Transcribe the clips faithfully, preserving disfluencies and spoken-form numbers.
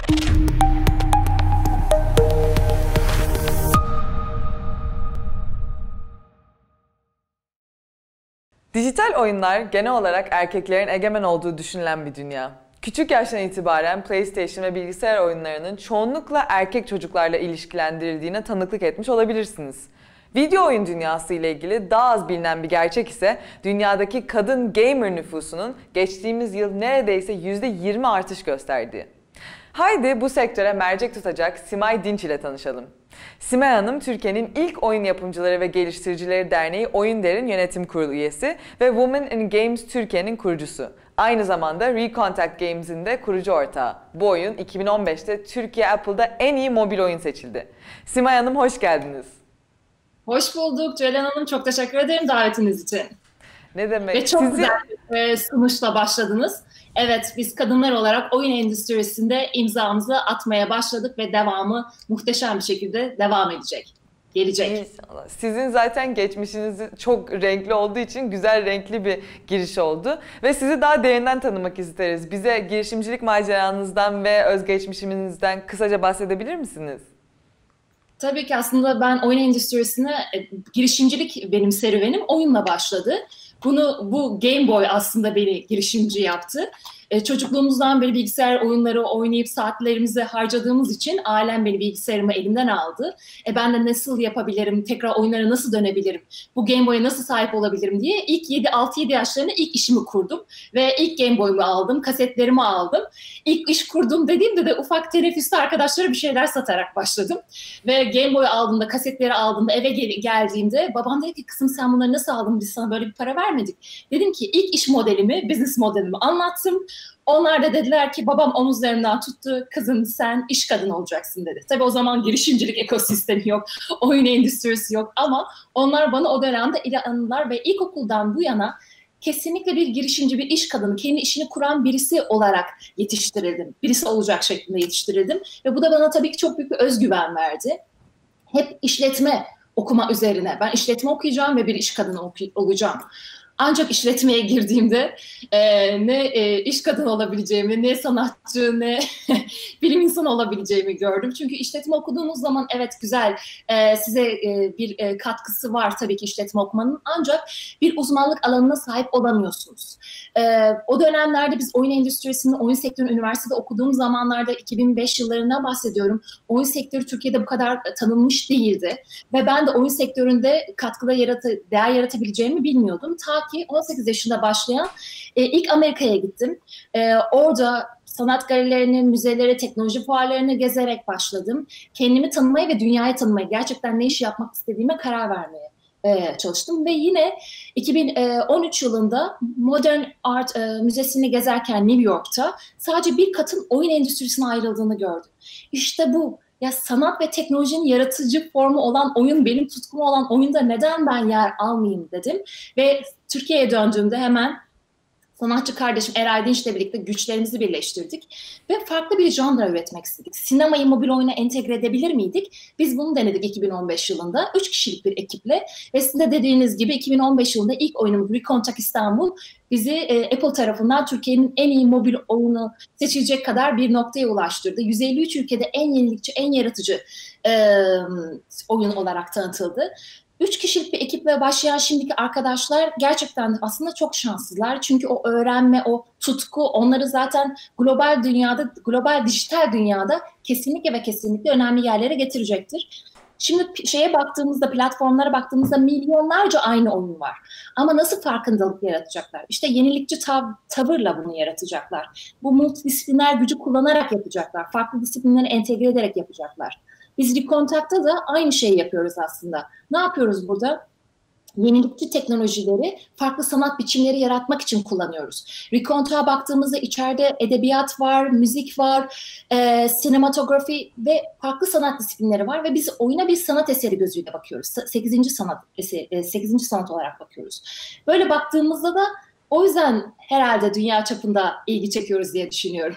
Dijital oyunlar genel olarak erkeklerin egemen olduğu düşünülen bir dünya. Küçük yaştan itibaren PlayStation ve bilgisayar oyunlarının çoğunlukla erkek çocuklarla ilişkilendirildiğine tanıklık etmiş olabilirsiniz. Video oyun dünyası ile ilgili daha az bilinen bir gerçek ise dünyadaki kadın gamer nüfusunun geçtiğimiz yıl neredeyse yüzde yirmi artış gösterdiği. Haydi bu sektöre mercek tutacak Simay Dinç ile tanışalım. Simay Hanım, Türkiye'nin ilk oyun yapımcıları ve geliştiricileri derneği Oyunder'in yönetim kurulu üyesi ve Women in Games Türkiye'nin kurucusu. Aynı zamanda Recontact Games'in de kurucu ortağı. Bu oyun iki bin on beşte Türkiye Apple'da en iyi mobil oyun seçildi. Simay Hanım, hoş geldiniz. Hoş bulduk Ceylan Hanım. Çok teşekkür ederim davetiniz için. Ne demek? Ve çok Sizi... güzel bir sunuşla başladınız. Evet, biz kadınlar olarak oyun endüstrisinde imzamızı atmaya başladık ve devamı muhteşem bir şekilde devam edecek. Gelecek. İnşallah. Sizin zaten geçmişiniz çok renkli olduğu için güzel, renkli bir giriş oldu. Ve sizi daha derinden tanımak isteriz. Bize girişimcilik maceranızdan ve özgeçmişinizden kısaca bahsedebilir misiniz? Tabii ki aslında ben oyun endüstrisine, girişimcilik benim serüvenim oyunla başladı. Bunu, bu Game Boy aslında beni girişimci yaptı. E, çocukluğumuzdan beri bilgisayar oyunları oynayıp saatlerimizi harcadığımız için ailem beni bilgisayarımı elimden aldı. E, ben de nasıl yapabilirim, tekrar oyunlara nasıl dönebilirim, bu Game Boy'a nasıl sahip olabilirim diye ilk yedi altı yedi yaşlarında ilk işimi kurdum. Ve ilk Game Boy'umu aldım, kasetlerimi aldım. İlk iş kurdum dediğimde de ufak teneffüste arkadaşlara bir şeyler satarak başladım. Ve Game Boy'u aldığımda, kasetleri aldığımda, eve gel- geldiğimde babam dedi ki kızım sen bunları nasıl aldın, biz sana böyle bir para vermedik. Dedim ki ilk iş modelimi, business modelimi anlattım. Onlar da dediler ki babam omuzlarımdan tuttu, kızım sen iş kadını olacaksın dedi. Tabii o zaman girişimcilik ekosistemi yok, oyun endüstrisi yok ama onlar bana o dönemde inandılar ve ilkokuldan bu yana kesinlikle bir girişimci, bir iş kadını, kendi işini kuran birisi olarak yetiştirildim. Birisi olacak şeklinde yetiştirildim ve bu da bana tabii ki çok büyük bir özgüven verdi. Hep işletme okuma üzerine, ben işletme okuyacağım ve bir iş kadını oku- olacağım. Ancak işletmeye girdiğimde e, ne e, iş kadını olabileceğimi, ne sanatçı, ne bilim insanı olabileceğimi gördüm. Çünkü işletme okuduğunuz zaman evet güzel, e, size e, bir e, katkısı var tabii ki işletme okumanın. Ancak bir uzmanlık alanına sahip olamıyorsunuz. E, o dönemlerde biz oyun endüstrisinde, oyun sektörünü üniversitede okuduğum zamanlarda iki bin beş yıllarından bahsediyorum. Oyun sektörü Türkiye'de bu kadar tanınmış değildi. Ve ben de oyun sektöründe katkıda yaratı, değer yaratabileceğimi bilmiyordum. Ta ki on sekiz yaşında başlayan e, ilk Amerika'ya gittim. E, orada sanat galerilerini, müzeleri, teknoloji fuarlarını gezerek başladım. Kendimi tanımaya ve dünyayı tanımaya, gerçekten ne iş yapmak istediğime karar vermeye e, çalıştım. Ve yine iki bin on üç yılında Modern Art e, Müzesi'ni gezerken New York'ta sadece bir katın oyun endüstrisine ayrıldığını gördüm. İşte bu. Ya sanat ve teknolojinin yaratıcı formu olan oyun, benim tutkum olan oyunda neden ben yer almayayım dedim. Ve Türkiye'ye döndüğümde hemen sanatçı kardeşim Eray Dinç'le birlikte güçlerimizi birleştirdik. Ve farklı bir janra üretmek istedik. Sinemayı mobil oyuna entegre edebilir miydik? Biz bunu denedik iki bin on beş yılında. Üç kişilik bir ekiple. Ve sizin de dediğiniz gibi iki bin on beş yılında ilk oyunumuz Recontact İstanbul bizi e, Apple tarafından Türkiye'nin en iyi mobil oyunu seçilecek kadar bir noktaya ulaştırdı. yüz elli üç ülkede en yenilikçi, en yaratıcı e, oyun olarak tanıtıldı. Üç kişilik bir ekiple başlayan şimdiki arkadaşlar gerçekten aslında çok şanslılar. Çünkü o öğrenme, o tutku onları zaten global dünyada, global dijital dünyada kesinlikle ve kesinlikle önemli yerlere getirecektir. Şimdi şeye baktığımızda, platformlara baktığımızda milyonlarca aynı oyun var. Ama nasıl farkındalık yaratacaklar? İşte yenilikçi tav- tavırla bunu yaratacaklar. Bu multidisipliner gücü kullanarak yapacaklar. Farklı disiplinleri entegre ederek yapacaklar. Biz Recontact'ta da aynı şeyi yapıyoruz aslında. Ne yapıyoruz burada? Yenilikçi teknolojileri farklı sanat biçimleri yaratmak için kullanıyoruz. Recontact'a baktığımızda içeride edebiyat var, müzik var, e, sinematografi ve farklı sanat disiplinleri var ve biz oyuna bir sanat eseri gözüyle bakıyoruz. Sekizinci sanat eseri, sekizinci sanat olarak bakıyoruz. Böyle baktığımızda da o yüzden herhalde dünya çapında ilgi çekiyoruz diye düşünüyorum.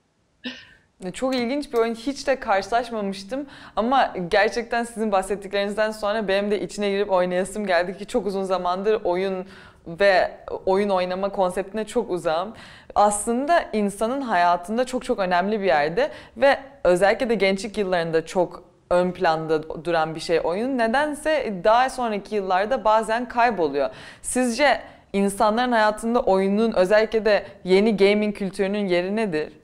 Çok ilginç bir oyun. Hiç de karşılaşmamıştım ama gerçekten sizin bahsettiklerinizden sonra benim de içine girip oynayasım geldi ki çok uzun zamandır oyun ve oyun oynama konseptine çok uzağım. Aslında insanın hayatında çok çok önemli bir yerde ve özellikle de gençlik yıllarında çok ön planda duran bir şey oyun. Nedense daha sonraki yıllarda bazen kayboluyor. Sizce insanların hayatında oyunun, özellikle de yeni gaming kültürünün yeri nedir?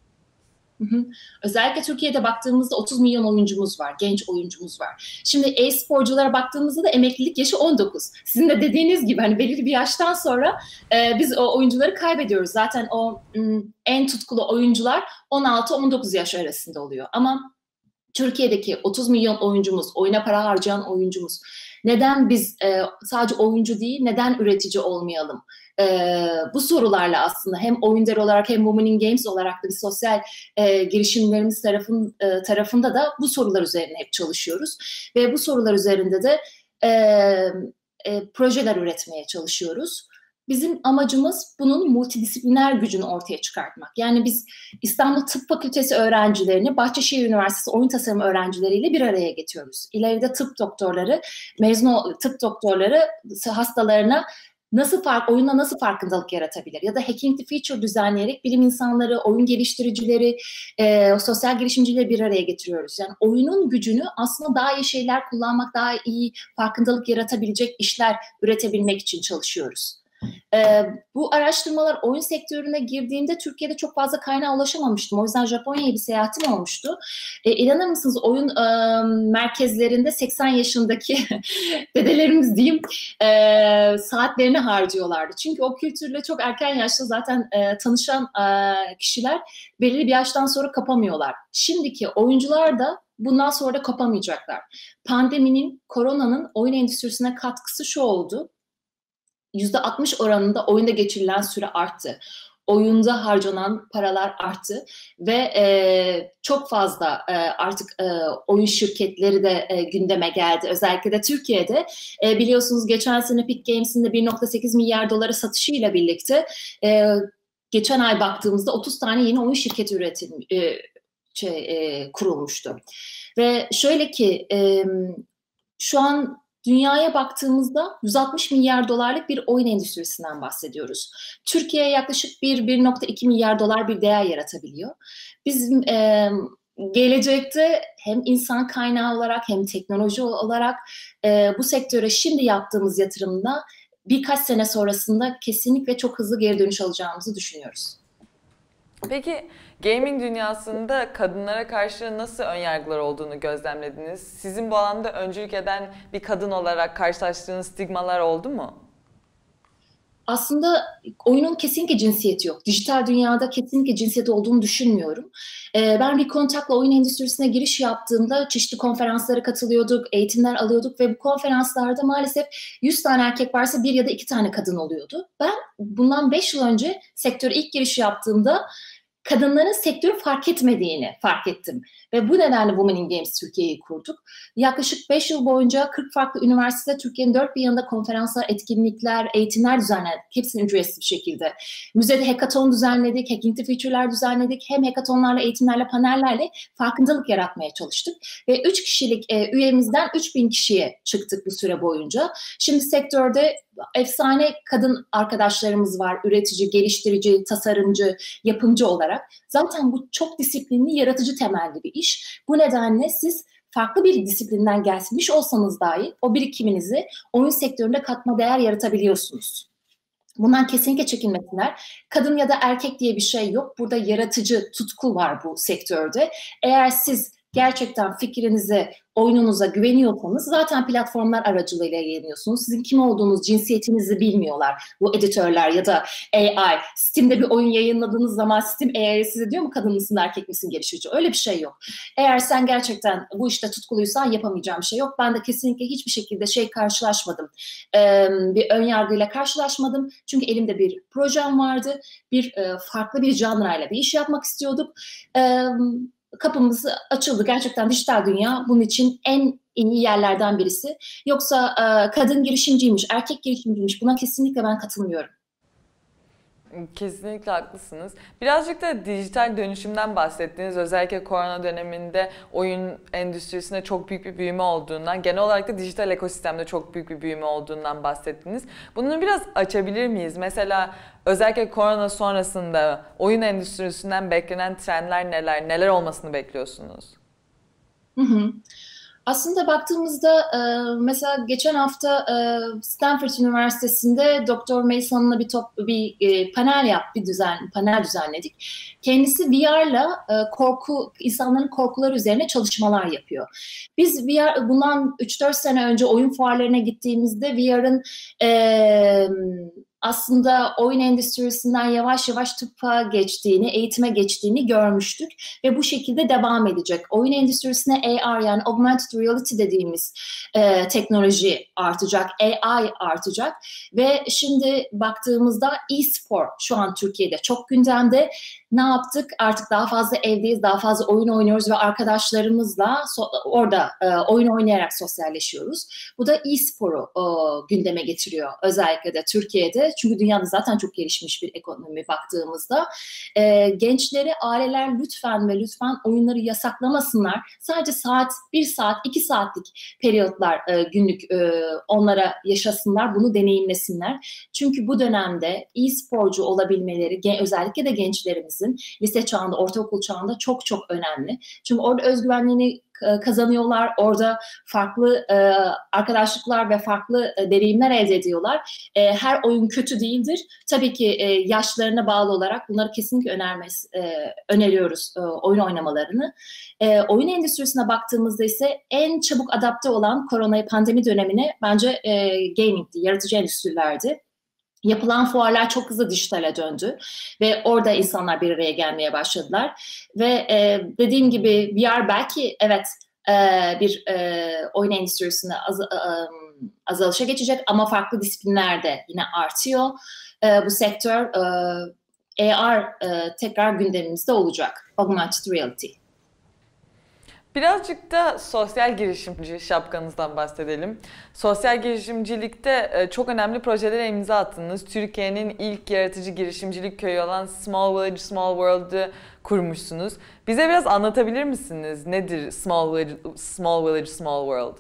Hı hı. Özellikle Türkiye'de baktığımızda otuz milyon oyuncumuz var, genç oyuncumuz var. Şimdi e-sporculara baktığımızda da emeklilik yaşı on dokuz. Sizin de dediğiniz gibi hani belirli bir yaştan sonra e, biz o oyuncuları kaybediyoruz. Zaten o m, en tutkulu oyuncular on altı on dokuz yaş arasında oluyor. Ama Türkiye'deki otuz milyon oyuncumuz, oyuna para harcayan oyuncumuz, neden biz e, sadece oyuncu değil, neden üretici olmayalım? E, bu sorularla aslında hem Oyun.der olarak hem Women in Games olarak da bir sosyal e, girişimlerimiz tarafın, e, tarafında da bu sorular üzerine hep çalışıyoruz. Ve bu sorular üzerinde de e, e, projeler üretmeye çalışıyoruz. Bizim amacımız bunun multidisipliner gücünü ortaya çıkartmak. Yani biz İstanbul Tıp Fakültesi öğrencilerini Bahçeşehir Üniversitesi oyun tasarımı öğrencileriyle bir araya getiriyoruz. İleride tıp doktorları, mezun tıp doktorları hastalarına nasıl fark, oyunla nasıl farkındalık yaratabilir? Ya da Hacking the Future düzenleyerek bilim insanları, oyun geliştiricileri, e, sosyal girişimcileri bir araya getiriyoruz. Yani oyunun gücünü aslında daha iyi şeyler kullanmak, daha iyi farkındalık yaratabilecek işler üretebilmek için çalışıyoruz. Ee, bu araştırmalar oyun sektörüne girdiğimde Türkiye'de çok fazla kaynağa ulaşamamıştım. O yüzden Japonya'ya bir seyahatim olmuştu. Ee, inanır mısınız oyun e, merkezlerinde seksen yaşındaki dedelerimiz diyeyim e, saatlerini harcıyorlardı. Çünkü o kültürle çok erken yaşta zaten e, tanışan e, kişiler belirli bir yaştan sonra kapamıyorlar. Şimdiki oyuncular da bundan sonra da kapamayacaklar. Pandeminin, koronanın oyun endüstrisine katkısı şu oldu: yüzde altmış oranında oyunda geçirilen süre arttı. Oyunda harcanan paralar arttı ve e, çok fazla e, artık e, oyun şirketleri de e, gündeme geldi. Özellikle de Türkiye'de e, biliyorsunuz geçen sene Epic Games'in de bir nokta sekiz milyar dolara satışıyla birlikte e, geçen ay baktığımızda otuz tane yeni oyun şirketi üretim, e, şey, e, kurulmuştu. Ve şöyle ki e, şu an dünyaya baktığımızda yüz altmış milyar dolarlık bir oyun endüstrisinden bahsediyoruz. Türkiye yaklaşık bir bir nokta iki milyar dolar bir değer yaratabiliyor. Bizim e, gelecekte hem insan kaynağı olarak hem teknoloji olarak e, bu sektöre şimdi yaptığımız yatırımda birkaç sene sonrasında kesinlikle çok hızlı geri dönüş alacağımızı düşünüyoruz. Peki gaming dünyasında kadınlara karşı nasıl önyargılar olduğunu gözlemlediniz? Sizin bu alanda öncülük eden bir kadın olarak karşılaştığınız stigmalar oldu mu? Aslında oyunun kesinlikle cinsiyeti yok. Dijital dünyada kesinlikle cinsiyeti olduğunu düşünmüyorum. Ee, ben bir kontakla oyun endüstrisine giriş yaptığımda çeşitli konferanslara katılıyorduk, eğitimler alıyorduk ve bu konferanslarda maalesef yüz tane erkek varsa bir ya da iki tane kadın oluyordu. Ben bundan beş yıl önce sektöre ilk giriş yaptığımda kadınların sektörü fark etmediğini fark ettim. Ve bu nedenle Women in Games Türkiye'yi kurduk. Yaklaşık beş yıl boyunca kırk farklı üniversitede Türkiye'nin dört bir yanında konferanslar, etkinlikler, eğitimler düzenledik. Hepsini ücretsiz bir şekilde. Müzede hackathon düzenledik, Hacking the Future'lar düzenledik. Hem hackathonlarla, eğitimlerle, panellerle farkındalık yaratmaya çalıştık. Ve üç kişilik e, üyemizden üç bin kişiye çıktık bu süre boyunca. Şimdi sektörde efsane kadın arkadaşlarımız var. Üretici, geliştirici, tasarımcı, yapımcı olarak. Zaten bu çok disiplinli, yaratıcı temelli bir iş. Bu nedenle siz farklı bir disiplinden gelmiş olsanız dahi o birikiminizi oyun sektöründe katma değer yaratabiliyorsunuz. Bundan kesinlikle çekinmesinler. Kadın ya da erkek diye bir şey yok. Burada yaratıcı tutku var bu sektörde. Eğer siz gerçekten fikrinize, oyununuza güveniyorsanız zaten platformlar aracılığıyla yayınlıyorsunuz. Sizin kim olduğunuz, cinsiyetinizi bilmiyorlar bu editörler ya da A I. Steam'de bir oyun yayınladığınız zaman Steam A I size diyor mu kadın mısın, erkek misin geliştirici? Öyle bir şey yok. Eğer sen gerçekten bu işte tutkuluysan yapamayacağım bir şey yok. Ben de kesinlikle hiçbir şekilde şey karşılaşmadım. Ee, bir ön yargıyla karşılaşmadım. Çünkü elimde bir projem vardı. Bir e, farklı bir janrayla bir iş yapmak istiyorduk. Ee, Kapımız açıldı. Gerçekten dijital dünya bunun için en iyi yerlerden birisi. Yoksa e, kadın girişimciymiş, erkek girişimciymiş, buna kesinlikle ben katılmıyorum. Kesinlikle haklısınız. Birazcık da dijital dönüşümden bahsettiniz. Özellikle korona döneminde oyun endüstrisinde çok büyük bir büyüme olduğundan, genel olarak da dijital ekosistemde çok büyük bir büyüme olduğundan bahsettiniz. Bunu biraz açabilir miyiz? Mesela özellikle korona sonrasında oyun endüstrisinden beklenen trendler neler? Neler olmasını bekliyorsunuz? Hı hı. Aslında baktığımızda e, mesela geçen hafta e, Stanford Üniversitesi'nde Doktor Mason'la bir top bir e, panel yap bir düzen panel düzenledik. Kendisi V R'la e, korku insanların korkuları üzerine çalışmalar yapıyor. Biz V R bundan üç dört sene önce oyun fuarlarına gittiğimizde V R'ın e, aslında oyun endüstrisinden yavaş yavaş tıbba geçtiğini, eğitime geçtiğini görmüştük ve bu şekilde devam edecek. Oyun endüstrisine A R yani Augmented Reality dediğimiz e, teknoloji artacak, A I artacak ve şimdi baktığımızda e-spor şu an Türkiye'de çok gündemde. Ne yaptık? Artık daha fazla evdeyiz, daha fazla oyun oynuyoruz ve arkadaşlarımızla so orada e, oyun oynayarak sosyalleşiyoruz. Bu da e-sporu e, gündeme getiriyor özellikle de Türkiye'de. Çünkü dünyada zaten çok gelişmiş bir ekonomi baktığımızda. E, gençleri aileler lütfen ve lütfen oyunları yasaklamasınlar. Sadece saat, bir saat, iki saatlik periyotlar e, günlük e, onlara yaşasınlar, bunu deneyimlesinler. Çünkü bu dönemde e-sporcu olabilmeleri, özellikle de gençlerimizin lise çağında, ortaokul çağında çok çok önemli. Çünkü orada özgüvenliğini kazanıyorlar, orada farklı e, arkadaşlıklar ve farklı e, deneyimler elde ediyorlar. E, her oyun kötü değildir. Tabii ki e, yaşlarına bağlı olarak bunları kesinlikle önermez, e, öneriyoruz e, oyun oynamalarını. E, oyun endüstrisine baktığımızda ise en çabuk adapte olan korona pandemi dönemine bence e, gaming'di, yaratıcı endüstrilerdi. Yapılan fuarlar çok hızlı dijitale döndü ve orada insanlar bir araya gelmeye başladılar. Ve e, dediğim gibi V R belki evet e, bir e, oyun endüstrisinde az, e, azalışa geçecek ama farklı disiplinlerde yine artıyor. E, bu sektör e, A R e, tekrar gündemimizde olacak. Augmented Reality. Birazcık da sosyal girişimci şapkanızdan bahsedelim. Sosyal girişimcilikte e, çok önemli projelere imza attınız. Türkiye'nin ilk yaratıcı girişimcilik köyü olan Small Village, Small World'u kurmuşsunuz. Bize biraz anlatabilir misiniz? Nedir Small Village, Small Village, Small World?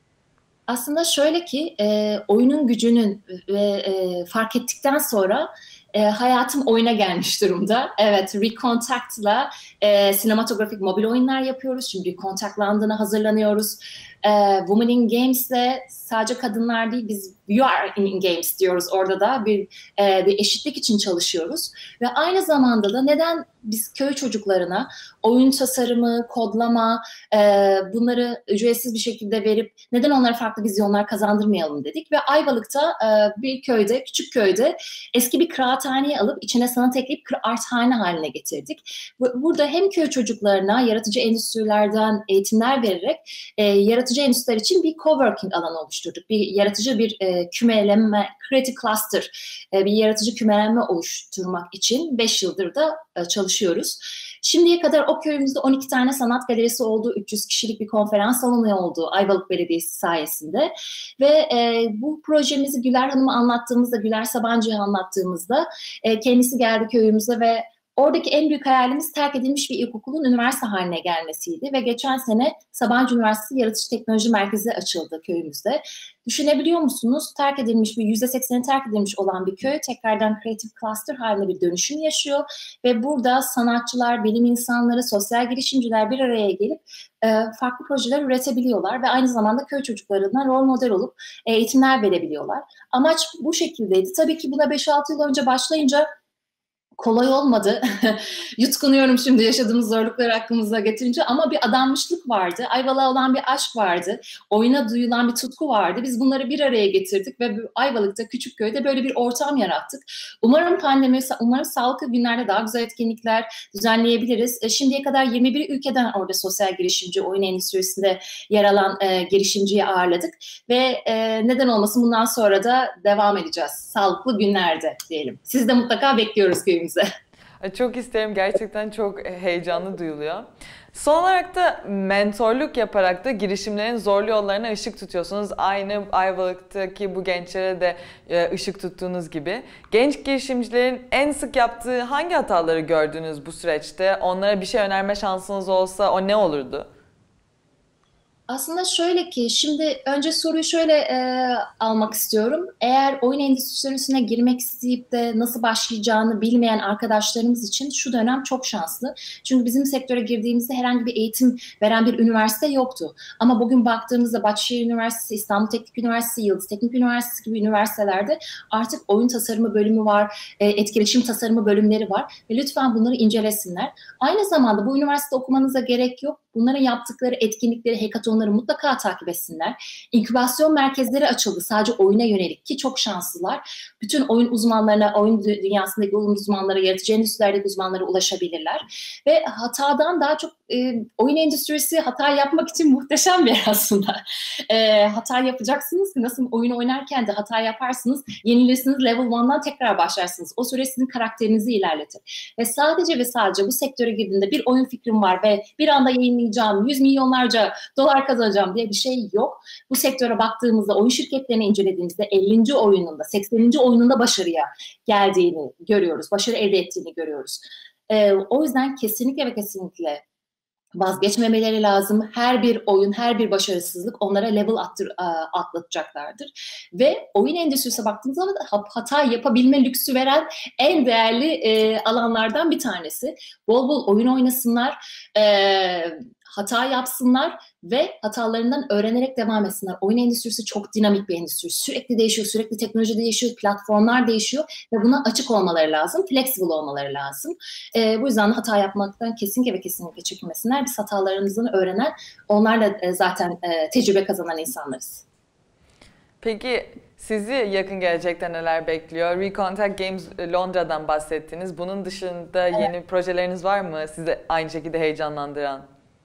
Aslında şöyle ki e, oyunun gücünün ve e, fark ettikten sonra e, hayatım oyuna gelmiş durumda. Evet, Recontact'la e, sinematografik mobil oyunlar yapıyoruz. Şimdi Recontact'landığına hazırlanıyoruz. E, Women in Games'le sadece kadınlar değil, biz You Are in Games diyoruz. Orada da bir, e, bir eşitlik için çalışıyoruz. Ve aynı zamanda da neden biz köy çocuklarına oyun tasarımı, kodlama, e, bunları ücretsiz bir şekilde verip neden onlara farklı vizyonlar kazandırmayalım dedik. Ve Ayvalık'ta e, bir köyde, küçük köyde eski bir kıraathaneyi alıp içine sanat ekleyip kıraathane haline getirdik. Burada hem köy çocuklarına yaratıcı endüstrilerden eğitimler vererek e, yaratıcı endüstriler için bir coworking alanı oluşturduk. Bir yaratıcı bir e, kümeleme, creative cluster, e, bir yaratıcı kümeleme oluşturmak için beş yıldır da e, çalışıyoruz. Şimdiye kadar o köyümüzde on iki tane sanat galerisi oldu, üç yüz kişilik bir konferans salonu oldu Ayvalık Belediyesi sayesinde. Ve e, bu projemizi Güler Hanım'a anlattığımızda, Güler Sabancı'ya anlattığımızda e, kendisi geldi köyümüze ve oradaki en büyük hayalimiz terk edilmiş bir ilkokulun üniversite haline gelmesiydi ve geçen sene Sabancı Üniversitesi Yaratıcı Teknoloji Merkezi açıldı köyümüzde. Düşünebiliyor musunuz? Terk edilmiş bir yüzde sekseni terk edilmiş olan bir köy tekrardan Creative Cluster haline bir dönüşüm yaşıyor ve burada sanatçılar, bilim insanları, sosyal girişimciler bir araya gelip e, farklı projeler üretebiliyorlar ve aynı zamanda köy çocuklarına rol model olup e, eğitimler verebiliyorlar. Amaç bu şekildeydi. Tabii ki buna beş altı yıl önce başlayınca kolay olmadı. Yutkunuyorum şimdi yaşadığımız zorlukları aklımıza getirince ama bir adanmışlık vardı. Ayvalık'a olan bir aşk vardı. Oyuna duyulan bir tutku vardı. Biz bunları bir araya getirdik ve Ayvalık'ta küçük köyde böyle bir ortam yarattık. Umarım pandemi, umarım sağlıklı günlerde daha güzel etkinlikler düzenleyebiliriz. Şimdiye kadar yirmi bir ülkeden orada sosyal girişimci, oyun endüstrisinde yer alan e, girişimciyi ağırladık. Ve e, neden olmasın bundan sonra da devam edeceğiz. Sağlıklı günlerde diyelim. Sizi de mutlaka bekliyoruz köyümüze. Çok isterim. Gerçekten çok heyecanlı duyuluyor. Son olarak da mentorluk yaparak da girişimlerin zorlu yollarına ışık tutuyorsunuz. Aynı Ayvalık'taki bu gençlere de e, ışık tuttuğunuz gibi. Genç girişimcilerin en sık yaptığı hangi hataları gördünüz bu süreçte? Onlara bir şey önerme şansınız olsa o ne olurdu? Aslında şöyle ki, şimdi önce soruyu şöyle e, almak istiyorum. Eğer oyun endüstrisine girmek isteyip de nasıl başlayacağını bilmeyen arkadaşlarımız için şu dönem çok şanslı. Çünkü bizim sektöre girdiğimizde herhangi bir eğitim veren bir üniversite yoktu. Ama bugün baktığımızda Bahçeşehir Üniversitesi, İstanbul Teknik Üniversitesi, Yıldız Teknik Üniversitesi gibi üniversitelerde artık oyun tasarımı bölümü var, e, etkileşim tasarımı bölümleri var. Ve lütfen bunları incelesinler. Aynı zamanda bu üniversite okumanıza gerek yok. Bunların yaptıkları etkinlikleri, hackathonları mutlaka takip etsinler. İnkübasyon merkezleri açıldı sadece oyuna yönelik ki çok şanslılar. Bütün oyun uzmanlarına, oyun dünyasındaki oyun uzmanlara, yaratıcı endüstrilerdeki uzmanlara ulaşabilirler. Ve hatadan daha çok e, oyun endüstrisi hata yapmak için muhteşem bir yer aslında. E, hata yapacaksınız ki nasıl oyun oynarken de hata yaparsınız, yenilirsiniz, level birden tekrar başlarsınız. O süre sizin karakterinizi ilerletir. Ve sadece ve sadece bu sektöre girdiğinde bir oyun fikrim var ve bir anda yayınlayacağım, yüz milyonlarca dolar kazanacağım diye bir şey yok. Bu sektöre baktığımızda, oyun şirketlerini incelediğimizde ellinci oyununda, sekseninci oyununda başarıya geldiğini görüyoruz. Başarı elde ettiğini görüyoruz. Ee, o yüzden kesinlikle ve kesinlikle vazgeçmemeleri lazım. Her bir oyun, her bir başarısızlık onlara level attır, atlatacaklardır. Ve oyun endüstrisine baktığımız zaman hata yapabilme lüksü veren en değerli e, alanlardan bir tanesi. Bol bol oyun oynasınlar, e, hata yapsınlar ve hatalarından öğrenerek devam etsinler. Oyun endüstrisi çok dinamik bir endüstri. Sürekli değişiyor, sürekli teknoloji değişiyor, platformlar değişiyor ve buna açık olmaları lazım, flexible olmaları lazım. E, bu yüzden hata yapmaktan kesinlikle ve kesinlikle çekinmesinler. Biz hatalarımızdan öğrenen, onlarla e, zaten e, tecrübe kazanan insanlarız. Peki sizi yakın gelecekte neler bekliyor? Recontact Games Londra'dan bahsettiniz. Bunun dışında Evet. yeni projeleriniz var mı sizi aynı şekilde heyecanlandıran?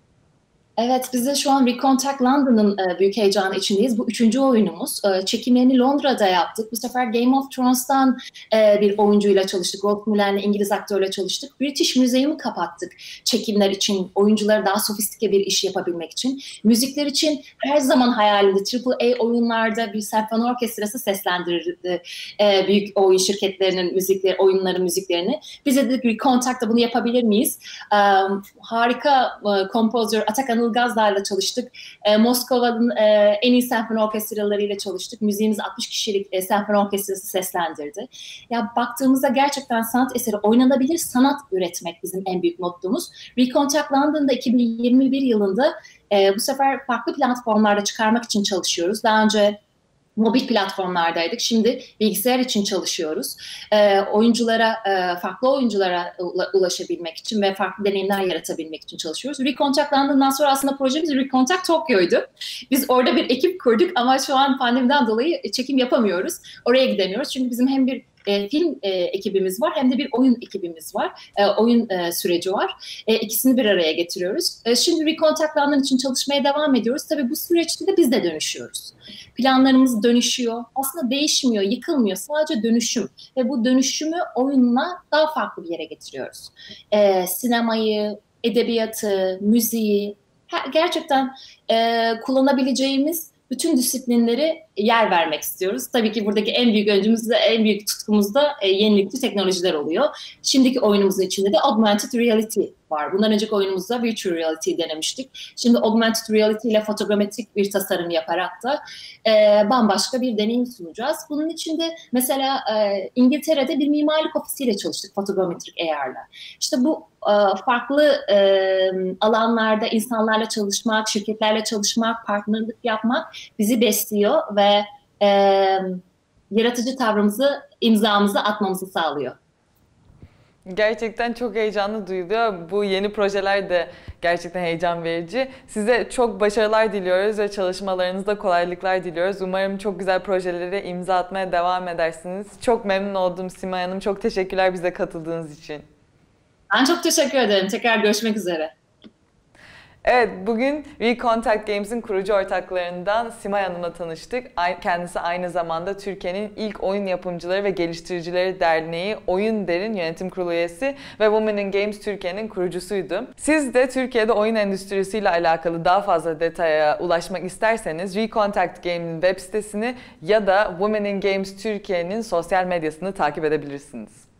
Evet, biz de şu an Recontact London'ın e, büyük heyecanı içindeyiz. Bu üçüncü oyunumuz. E, çekimlerini Londra'da yaptık. Bu sefer Game of Thrones'tan e, bir oyuncuyla çalıştık. Rolf Mullen'le İngiliz aktörle çalıştık. British Museum'u kapattık. Çekimler için, oyunculara daha sofistike bir iş yapabilmek için. Müzikler için her zaman hayalimdi. Triple A oyunlarda bir senfoni orkestrası seslendirirdi. E, büyük oyun şirketlerinin müzikleri, oyunların müziklerini. Biz de dedik Recontact'ta bunu yapabilir miyiz? E, harika e, kompozör Atakan Ilgazlar'la çalıştık. E, Moskova'nın e, en iyi senfoni orkestralarıyla çalıştık. Müziğimiz altmış kişilik e, senfoni orkestrası seslendirdi. Ya baktığımızda gerçekten sanat eseri, oynanabilir sanat üretmek bizim en büyük mottomuz. Recontact London'da iki bin yirmi bir yılında e, bu sefer farklı platformlarda çıkarmak için çalışıyoruz. Daha önce mobil platformlardaydık. Şimdi bilgisayar için çalışıyoruz. E, oyunculara, e, farklı oyunculara ulaşabilmek için ve farklı deneyimler yaratabilmek için çalışıyoruz. Recontact London'dan sonra aslında projemiz Recontact Tokyo'ydu. Biz orada bir ekip kurduk ama şu an pandemiden dolayı çekim yapamıyoruz. Oraya gidemiyoruz. Çünkü bizim hem bir E, film e, ekibimiz var hem de bir oyun ekibimiz var. E, oyun e, süreci var. E, ikisini bir araya getiriyoruz. E, şimdi Recontact London için çalışmaya devam ediyoruz. Tabii bu süreçte de biz de dönüşüyoruz. Planlarımız dönüşüyor. Aslında değişmiyor, yıkılmıyor. Sadece dönüşüm. Ve bu dönüşümü oyunla daha farklı bir yere getiriyoruz. E, sinemayı, edebiyatı, müziği, gerçekten e, kullanabileceğimiz bütün disiplinleri yer vermek istiyoruz. Tabii ki buradaki en büyük öncümüz de, en büyük tutkumuz da e, yenilikçi teknolojiler oluyor. Şimdiki oyunumuzun içinde de augmented reality var. Bundan önceki oyunumuzda virtual reality denemiştik. Şimdi augmented reality ile fotogrametrik bir tasarım yaparak da e, bambaşka bir deneyim sunacağız. Bunun içinde mesela e, İngiltere'de bir mimarlık ofisiyle çalıştık fotogrametrik A R'la. İşte bu e, farklı e, alanlarda insanlarla çalışmak, şirketlerle çalışmak, partnerlik yapmak bizi besliyor ve e, yaratıcı tavrımızı, imzamızı atmamızı sağlıyor. Gerçekten çok heyecanlı duyuluyor. Bu yeni projeler de gerçekten heyecan verici. Size çok başarılar diliyoruz ve çalışmalarınızda kolaylıklar diliyoruz. Umarım çok güzel projelere imza atmaya devam edersiniz. Çok memnun oldum Simay Hanım. Çok teşekkürler bize katıldığınız için. Ben çok teşekkür ederim. Tekrar görüşmek üzere. Evet, bugün Recontact Games'in kurucu ortaklarından Simay Hanım'la tanıştık. Kendisi aynı zamanda Türkiye'nin ilk oyun yapımcıları ve geliştiricileri derneği Oyun Der'in yönetim kurulu üyesi ve Women in Games Türkiye'nin kurucusuydu. Siz de Türkiye'de oyun endüstrisiyle alakalı daha fazla detaya ulaşmak isterseniz Recontact Games'in web sitesini ya da Women in Games Türkiye'nin sosyal medyasını takip edebilirsiniz.